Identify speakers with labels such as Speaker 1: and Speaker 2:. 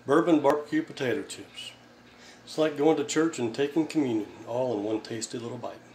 Speaker 1: Bourbon barbecue potato chips. It's like going to church and taking communion, all in one tasty little bite.